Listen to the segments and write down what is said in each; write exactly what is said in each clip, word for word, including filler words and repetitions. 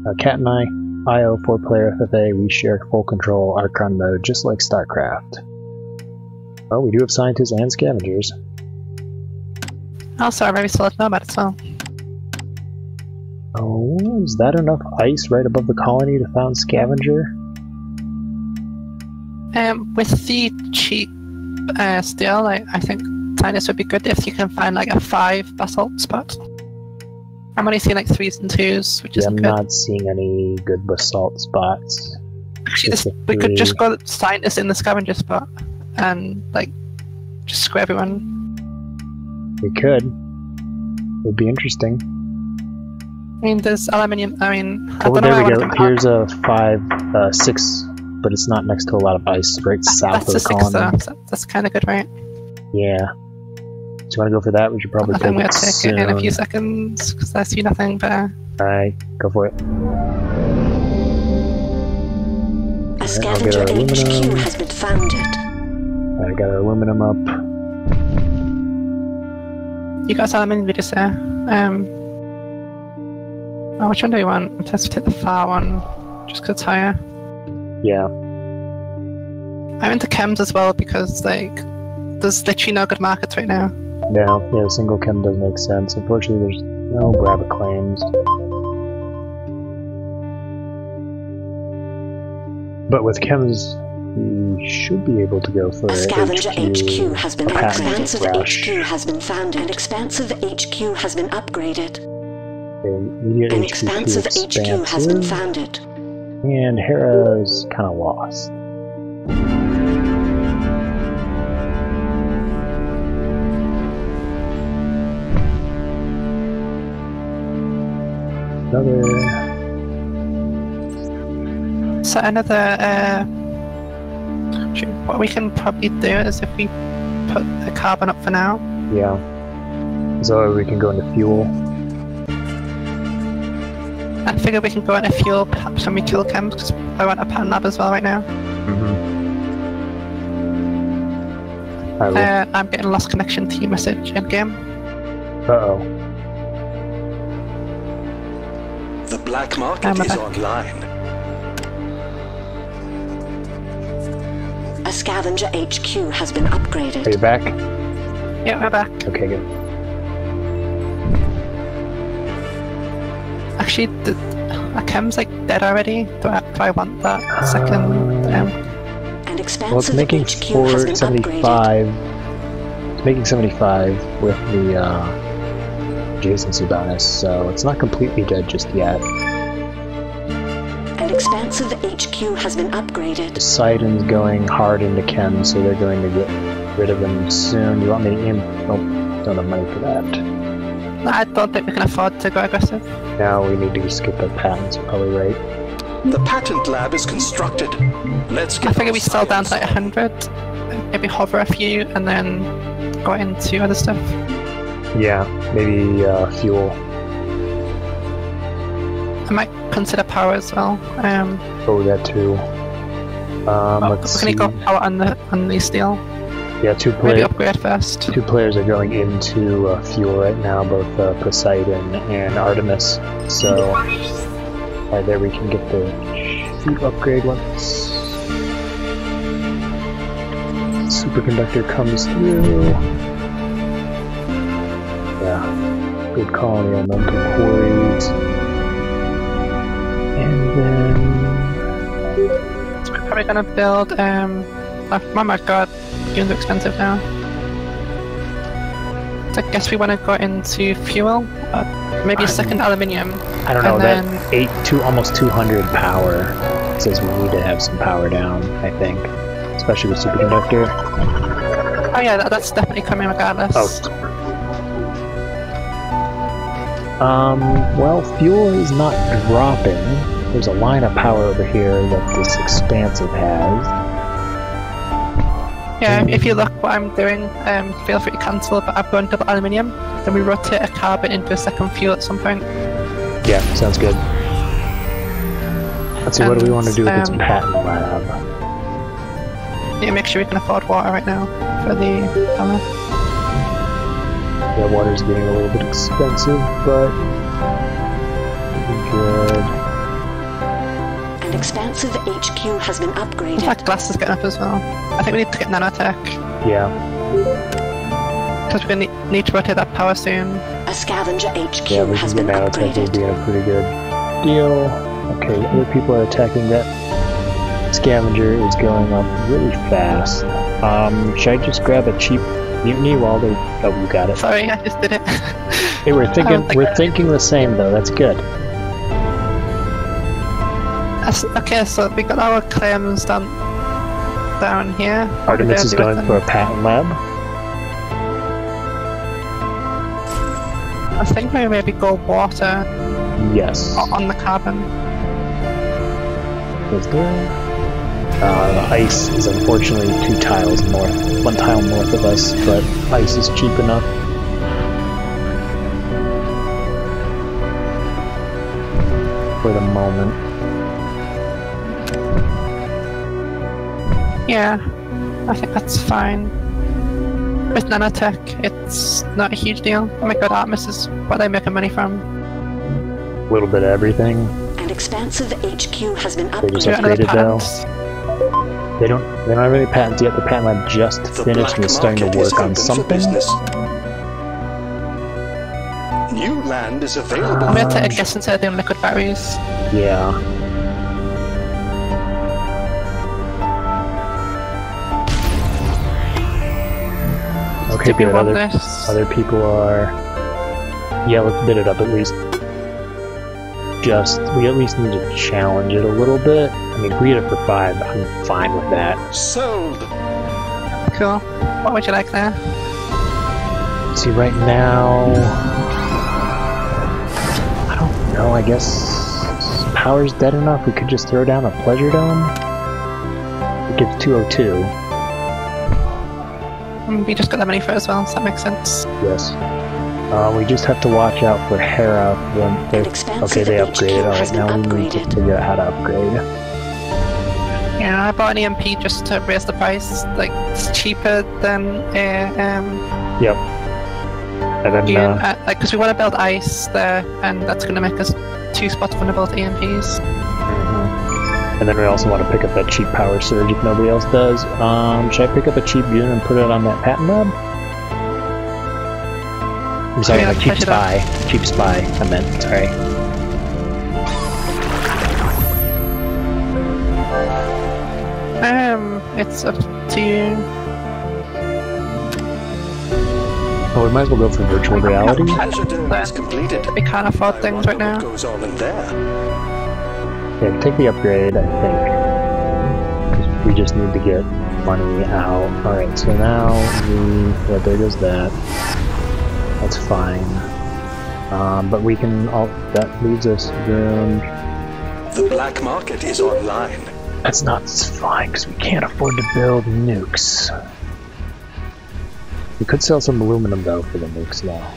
Uh, Cat and I, I O, four player F F A, we share full control Archon Mode, just like StarCraft. Oh, we do have scientists and scavengers. Also, I maybe still know about it, so. Oh, is that enough ice right above the colony to found scavenger? Um, with the cheap uh, steel, I, I think scientists would be good if you can find like a five basalt spot. I'm only seeing like threes and twos, which yeah, isn't I'm good. not seeing any good basalt spots. Actually, this, we could just go scientists in the scavenger spot and like just screw everyone. We could. It would be interesting. I mean, there's aluminium. I mean, I Oh, don't know there where we I go. want Here's a five, uh, six, but it's not next to a lot of ice, right south That's of a the six, colony. though, so that's kind of good, right? Yeah. Do you want to go for that? We should probably I think take we'll it take soon. it in a few seconds because I see nothing there. Alright, go for it. A scavenger H Q has been founded. I got our aluminum up. You got some aluminium videos there. Um, oh, which one do you want? Let's take the far one, just because it's higher. Yeah. I'm into chems as well because like there's literally no good markets right now. No, yeah, the single chem does make sense. Unfortunately, there's no grab claims. But with chems, you should be able to go for a scavenger H Q, H Q has been an expansive H Q has been founded. An expansive H Q has been upgraded. Okay, An expansive H Q has been founded. And Hera's kind of lost. Another. So another. Uh, what we can probably do is if we put the carbon up for now. Yeah. So we can go into fuel. I figure we can go into fuel perhaps when we kill chems because I want a pattern lab as well right now. Mm-hmm. I will. Uh, I'm getting a lost connection to your message in game. Uh oh. The black market I'm is back. online. A scavenger H Q has been upgraded. Are you back? Yeah, we're back. Okay, good. Actually, the, a chem's like dead already. Do I, do I want that second? Um, An expansive Well, it's making H Q has four been seventy-five. upgraded. It's making seventy-five with the uh, adjacency bonus, so it's not completely dead just yet. An expansive H Q has been upgraded. Poseidon's going hard into chem, so they're going to get rid of him soon. You want me to imp? Oh, don't have money for that. I don't think we can afford to go aggressive. Now we need to just get the patents, you're probably right. The patent lab is constructed. Let's get I figure our we sell down to like science. one hundred, maybe hover a few, and then go into other stuff. Yeah, maybe uh, fuel. I might consider power as well. Um, Oh, that too. Um, oh, let's can see. we go power on the on the steel? Yeah, two Maybe players. upgrade first. Two players are going into uh, fuel right now, both uh, Poseidon and Artemis. So, right there we can get the shoot upgrade once superconductor comes through. Yeah, good colony elemental quarries. And then We're probably gonna build. Um, oh my god, units are expensive now. So I guess we want to go into fuel. Uh, maybe a second aluminium. I don't know, and that then- eight to almost two hundred power says we need to have some power down, I think. Especially with superconductor. Oh yeah, that, that's definitely coming regardless. Oh. Um, well, fuel is not dropping. There's a line of power over here that this expansive has. Yeah, if you look what I'm doing, um, feel free to cancel, but I've gone double aluminium, then we rotate a carbon into a second fuel at some point. Yeah, sounds good. Let's see, what do we want to do with this um, patent lab? Yeah, make sure we can afford water right now for the power. Yeah, water's getting a little bit expensive, but pretty good. expansive H Q has been In upgraded. fact, glass is getting up as well. I think we need to get nanotech. Yeah. Because we're going to need to rotate that power soon. A scavenger H Q Yeah, we has can been get nanotech. We'll upgraded. be in a pretty good deal. Okay, other people are attacking that. Scavenger is going up really fast. Um, should I just grab a cheap mutiny while they... Oh, you got it. Sorry, I just did it. Hey, we're thinking, think- we're thinking the same though, that's good. That's- okay, so we got our claims done down here. Artemis is going for a patent lab. I think we maybe go water Yes. o- on the carbon. Is there? Uh, the ice is unfortunately two tiles north, one tile north of us, but ice is cheap enough. For the moment. Yeah, I think that's fine. With nanotech, it's not a huge deal. Oh my god, Artemis is what they make their money from. A little bit of everything. An expansive H Q has been They just Do upgraded. another upgraded though. patent. They don't they don't have any patents yet. The patent lab just The finished and black is starting market to is work on open for something. business. New land is available. I'm gonna Um, take a guess instead of doing liquid batteries. Yeah. Okay, Did we good. want Other, this? other people are... Yeah, let's bid it up at least. Just, we at least need to challenge it a little bit. I mean, if we get it for five, I'm fine with that. Sold. Cool. What would you like there? See, right now... I don't know, I guess... Power's dead enough, we could just throw down a Pleasure Dome? It gives two oh two. Mm, We just got the money for it as well, so that makes sense. Yes. Uh, we just have to watch out for Hera when they... An expansive Okay, they H Q upgraded. has Alright, been now we need to upgraded. figure out how to upgrade. Yeah, I bought an E M P just to raise the price. Like, it's cheaper than a, um, Yep. And then, yeah, uh, uh, like, because we want to build ice there, and that's going to make us two spots vulnerable to E M Ps. and then we also want to pick up that cheap power surge if nobody else does. Um, should I pick up a cheap unit and put it on that patent lab? I'm sorry, Yeah, a cheap push it up. spy. Cheap spy, I meant, sorry. Um, it's up to you. Oh, we might as well go for virtual reality. Pleasure dome is completed. We can't afford I things wonder right what now. goes on in there. Yeah, take the upgrade, I think. 'Cause we just need to get money out. Alright, so now we... Yeah, there goes that. That's fine. Um, but we can... all that leaves us room... The black market is online. That's not fine, because we can't afford to build nukes. We could sell some aluminum, though, for the nukes now.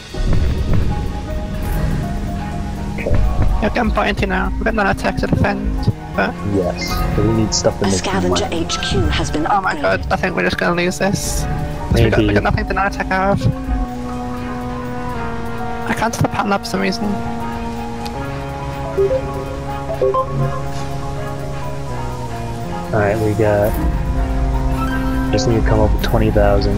Okay, You're getting bought into now. We've got nanotech to defend, but yes. But we need stuff to A make scavenger money. H Q has been oh my upgraded. god, I think we're just going to lose this. 'Cause We got, we Maybe. got nothing to nanotech out of. I can't see the pattern up for some reason. Alright, we got... Just need to come up with twenty thousand.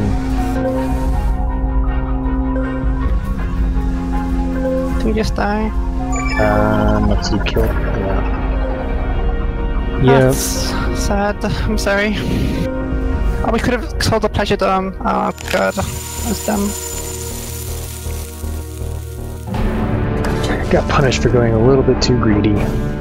Do we just die? Um, let's see, kill... Yeah. Yeah. That's sad. I'm sorry. Oh, we could have sold the pleasure dome. Oh god, that was dumb. Got punished for going a little bit too greedy.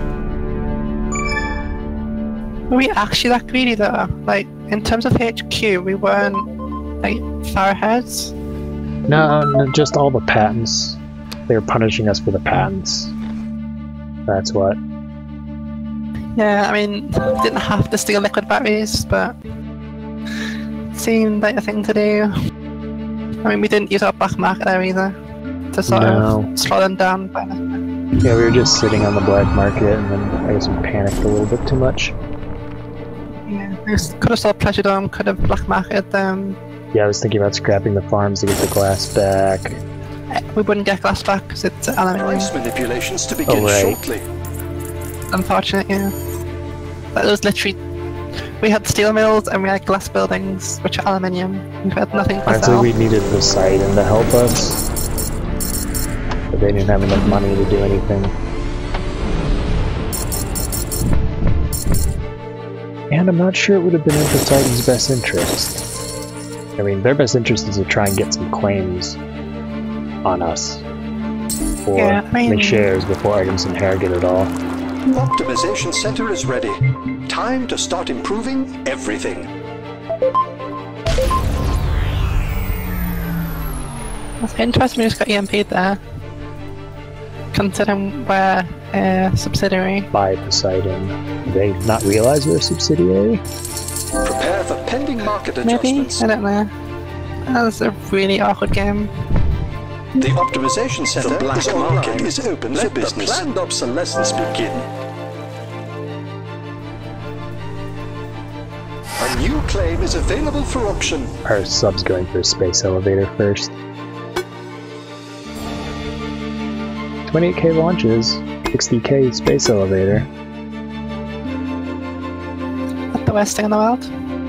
Were we actually that greedy though? Like, in terms of H Q, we weren't, like, far ahead? No, no, just all the patents. They were punishing us for the patents. That's what. Yeah, I mean, didn't have to steal liquid batteries, but it seemed like a thing to do. I mean, we didn't use our black market there either to sort No. of slow them down. But Yeah, we were just sitting on the black market, and then I guess we panicked a little bit too much. yeah, we could have sold pleasure dome, could have black marketed them. Yeah, I was thinking about scrapping the farms to get the glass back. We wouldn't get glass back because it's aluminium. Price manipulations to begin Oh, right. shortly. Unfortunate, yeah. That was literally... We had steel mills and we had glass buildings, which are aluminium. We had nothing to Honestly, sell. we needed Poseidon to help us. But they didn't have enough money to do anything. And I'm not sure it would have been in Poseidon's best interest. I mean, their best interest is to try and get some claims on us. Or Yeah, I mean- make shares before items inherit it all. Optimization center is ready. Time to start improving everything. That's interesting we just got E M P'd there. Considering we're a subsidiary. By Poseidon. Do they not realize we're a subsidiary? Prepare for pending market Maybe? adjustments. I don't know. That was a really awkward game. The optimization center the black is market is open Let for business. Let the planned obsolescence begin. A new claim is available for auction. Our sub's going for a space elevator first. twenty-eight K launches, sixty K space elevator. Not the worst thing in the world.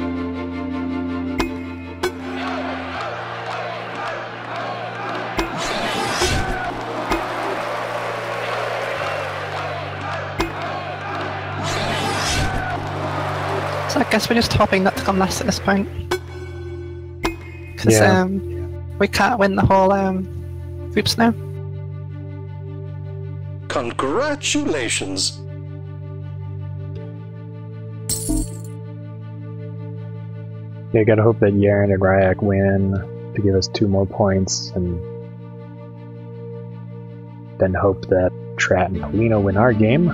So I guess we're just hoping not to come last at this point. Because Yeah. um, we can't win the whole um, groups now. Congratulations! Yeah, gotta hope that Yaren and Ryak win to give us two more points, and then hope that Trat and Polino win our game.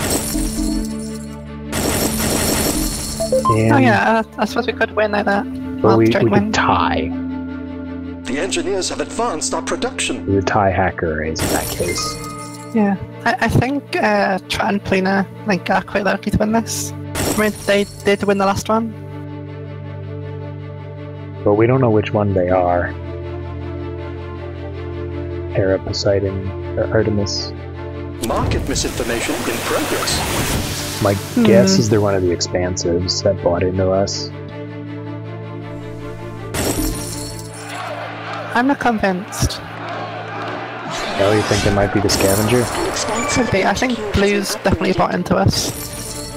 And Oh yeah, I, I suppose we could win like that. but Well, we, joint we win. could tie. The engineers have advanced our production. We would tie hacker arrays in that case. Yeah, I, I think uh, Trat and Polina like, are quite likely to win this. I mean, they did win the last one. But we don't know which one they are. Hera, Poseidon, or Artemis. Market misinformation in progress. My guess is they're one of the expansives that bought into us. I'm not convinced. Oh, you think they might be the scavenger? An expensive Could be. I think H Q has Blue's been definitely upgraded. bought into us.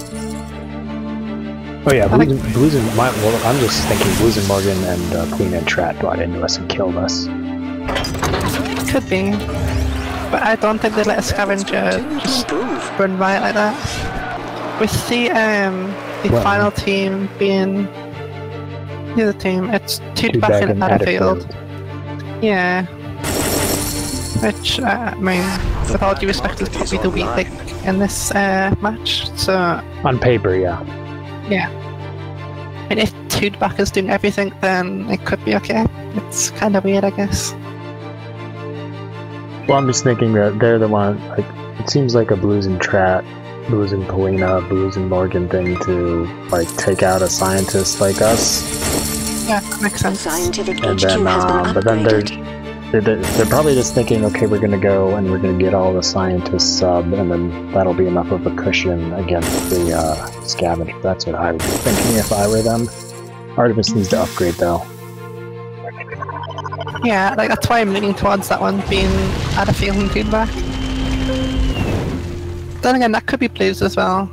Oh yeah, I Blues, think- and, Blues and my, well, I'm just thinking Blues and Morgan and uh, Queen and Trat bought into us and killed us. Could be. But I don't think they'd let a scavenger Continue to just improve. run riot like that. With the um the Well- final team being the other team, it's two Two back in and Adderfield. Yeah. Which, uh, I mean, with all due respect, is probably the weak link in this uh, match. So, On paper, yeah. yeah. I mean, if Tudeback is doing everything, then it could be okay. It's kind of weird, I guess. Well, I'm just thinking that they're the one, like, it seems like a Blues and Trat, Blues and Polina, Blues and Morgan thing to, like, take out a scientist like us. Yeah, that makes sense. Scientific And H Q then, has been um, but then they're, upgraded. they're, they're probably just thinking, okay, we're gonna go and we're gonna get all the scientists sub, and then that'll be enough of a cushion against the uh, scavenger. That's what I would be thinking if I were them. Artemis needs to upgrade, though. Yeah, like that's why I'm leaning towards that one being Adderfield and Tudeback. Then again, that could be Blues as well.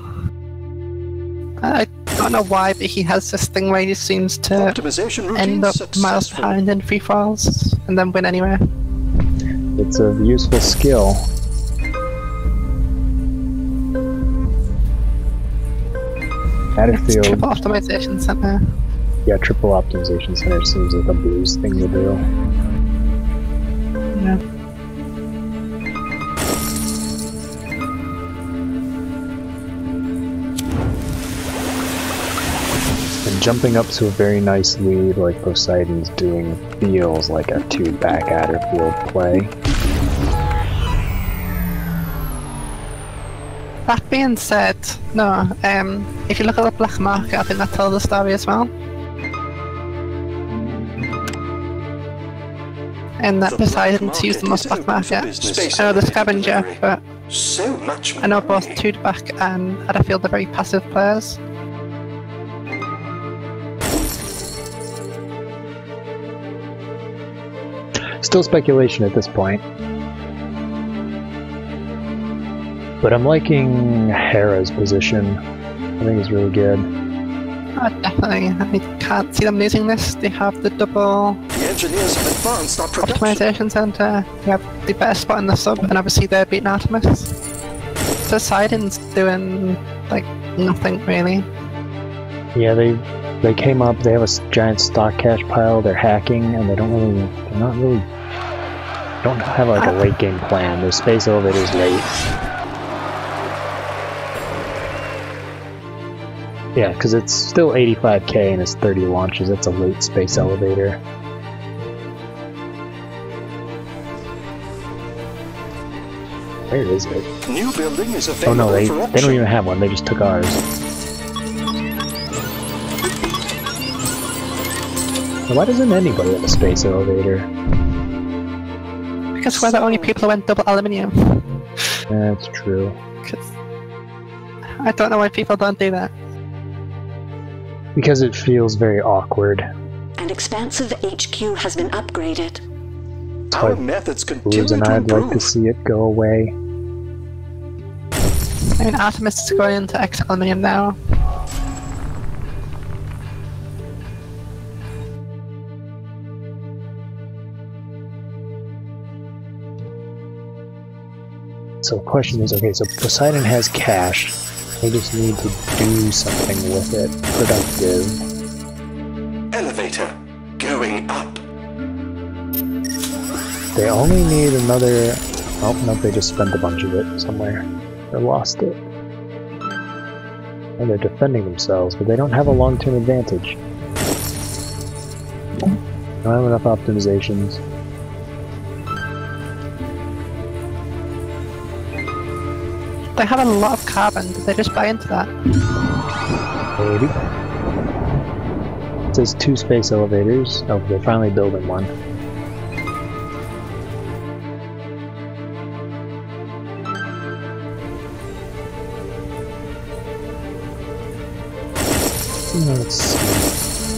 I don't know why, but he has this thing where he seems to Optimization routine end up miles successful. behind in free falls and then win anyway. It's a useful skill. It's Adderfield, triple optimization center. yeah, triple optimization center seems like a Blues thing to do. Yeah. And jumping up to a very nice lead like Poseidon's doing feels like a two-back Adderfield play. That being said, no, um, if you look at the black market, I think that tells the story as well. And that The Poseidon's black used the most market black is open for market. business. I know the Space scavenger, delivery. but So much I know both money. Tudeback and Adderfield are very passive players. Still speculation at this point. But I'm liking Hera's position. I think it's really good. Oh, definitely. I can't see them losing this. They have the double The engineers have advanced our production. optimization center. They have the best spot in the sub, and obviously they're beating Artemis. So Sidon's doing like nothing really. Yeah, they they came up. They have a s- giant stock cache pile. They're hacking, and they don't really. They're not really. Don't have like a late game plan. Their space elevator's late. Yeah, because it's still eighty-five K and it's thirty launches. That's a late space elevator. Where is it? New building is Oh available no, they, for they auction. don't even have one. They just took ours. Now, why doesn't anybody have a space elevator? Because we're the only people who went double aluminium. That's true. Because I don't know why people don't do that. Because it feels very awkward. An expansive H Q has been upgraded. Our Like, methods continue Blues and to I'd improve. like to see it go away. I mean, Artemis is going into X aluminium now. So the question is, okay, so Poseidon has cash. They just need to do something with it. Productive. Elevator going up. They only need another... Oh, no, they just spent a bunch of it somewhere. Or lost it. And they're defending themselves, but they don't have a long-term advantage. Don't have enough optimizations. They have a lot of carbon. Did they just buy into that? Maybe. It says two space elevators. Oh, they're finally building one. Let's see.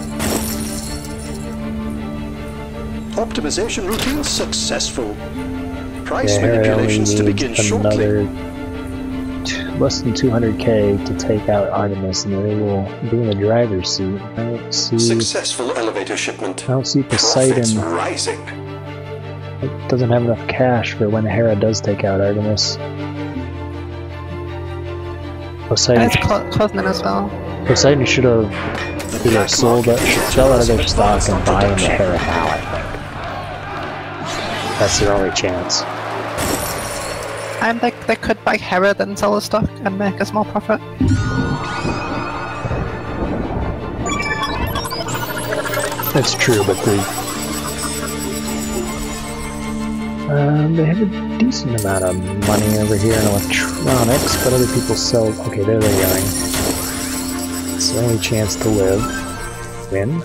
Optimization routine successful. Price Yeah, Hera only manipulations to begin needs shortly. another t less than two hundred K to take out Artemis, and they will be in the driver's seat. I don't see. Successful elevator shipment. I don't see Profits Poseidon. rising. It doesn't have enough cash for when Hera does take out Artemis. And Poseidon, it's clo closing in as well. Poseidon should have either black sold it, market should should sell out of their advance stock our and buy into production. Hera now, I think. That's their only chance. And they, they could buy Hera then sell the stock and make a small profit. That's true, but they um, they have a decent amount of money over here in electronics, but other people sell. Okay, there they're going. It's the only chance to live. Win.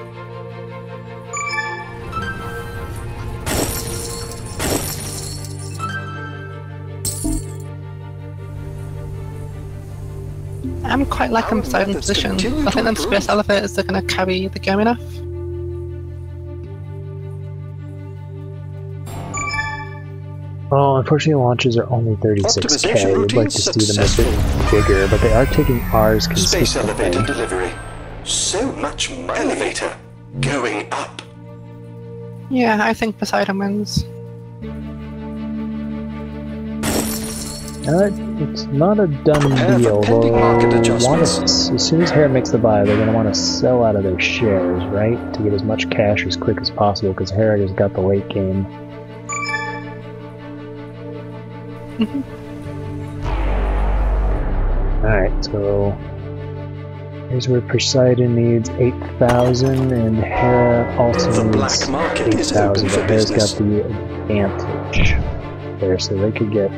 I'm quite liking Our Poseidon's methods position. continue I to think them improve. space elevators are going to carry the game enough. Oh, unfortunately, launches are only thirty-six K. Optimization We'd like to see them a bit bigger, but they are taking ours Space consistently. elevator delivery. So much money. Elevator going up. Yeah, I think Poseidon wins. Uh, it's not a done Prepare for deal. pending They'll market want adjustments. to, as soon as Hera makes the buy, they're going to want to sell out of their shares, right? To get as much cash as quick as possible, because Hera has got the late game. Alright, so here's where Poseidon needs eight thousand, and Hera also The black needs market eight is open thousand, for but Hera's got business. the advantage there, so they could get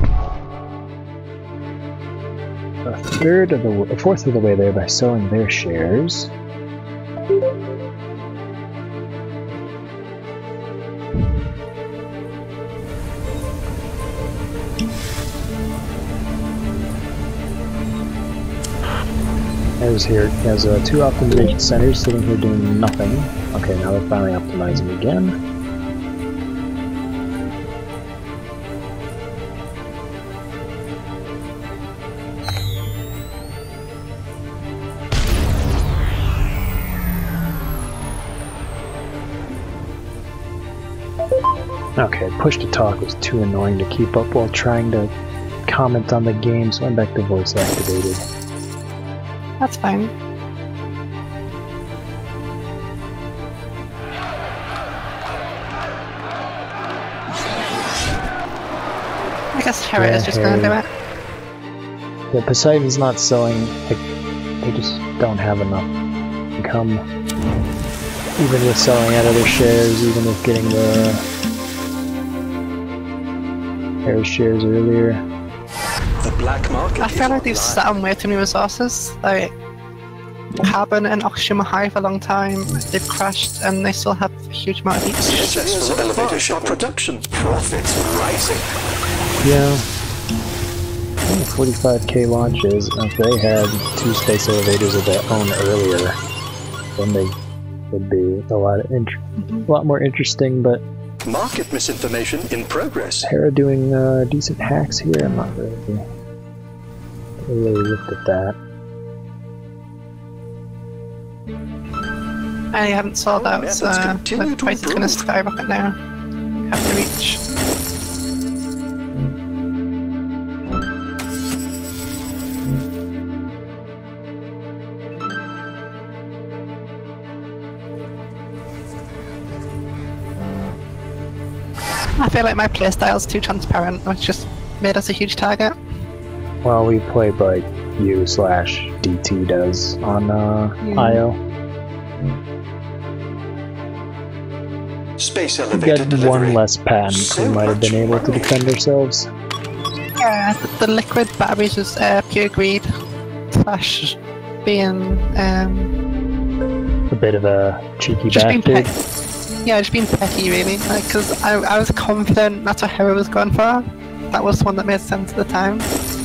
a third of the, a fourth of the way there by selling their shares. There's here, has uh, two optimization centers sitting here doing nothing. Okay, now they're finally optimizing again. Okay, push to talk was too annoying to keep up while trying to comment on the game, so I'm back to voice activated. That's fine. I guess Hera Yeah, is just Harry. gonna do it. Yeah, Poseidon's not selling, like, they just don't have enough income. Even with selling out other shares, even with getting the Hera shares earlier. The black market I feel like they've is sat on way too many resources. Like, carbon and oxygen were high for a long time, they've crashed, and they still have a huge amount of each. Successful elevator shop production. Profits rising. Yeah. Only forty-five K launches. If they had two space elevators of their own earlier, then they would be a lot of int a lot more interesting. But Market misinformation in progress. Hera doing uh, decent hacks here. I'm not really, really looked at that. I haven't sold out, so Methods continue the to price is going to improve. skyrocket now. Have to reach. I feel like my playstyle's too transparent, which just made us a huge target. Well, we play like you slash D T does on uh, Yeah. I O. Space We elevator got delivery. one less patent. So We might have been much able to money. defend ourselves. Yeah, the, the liquid batteries was uh, pure greed, slash being, um, A bit of a cheeky just being bastard. petty. Yeah, just being petty, really. Like, because I, I was confident that's what Hera was going for. That was the one that made sense at the time.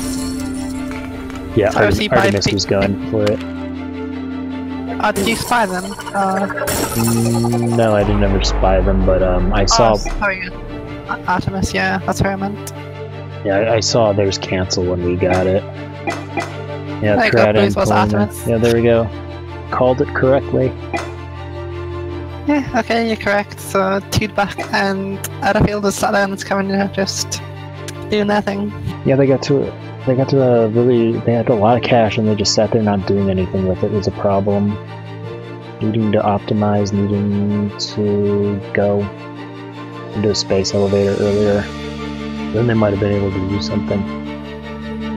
Yeah, So Artem- obviously by Artemis pick- was going for it. Oh, did you spy them? Uh, Mm, no, I didn't ever spy them, but um, I saw. oh, sorry. Ar- Artemis, yeah, that's what I meant. Yeah, I, I saw theirs cancel when we got it. Yeah, There you go, Trad Bruce was and Polina. Artemis. Yeah, there we go. Called it correctly. Yeah, okay, you're correct. So, Tude back and Adderfield is sat there and it's coming to just doing their thing. Yeah, they got to. They got to a really. They had a lot of cash, and they just sat there not doing anything with it. Was a problem. Needing to optimize, needing to go into a space elevator earlier. Then they might have been able to do something.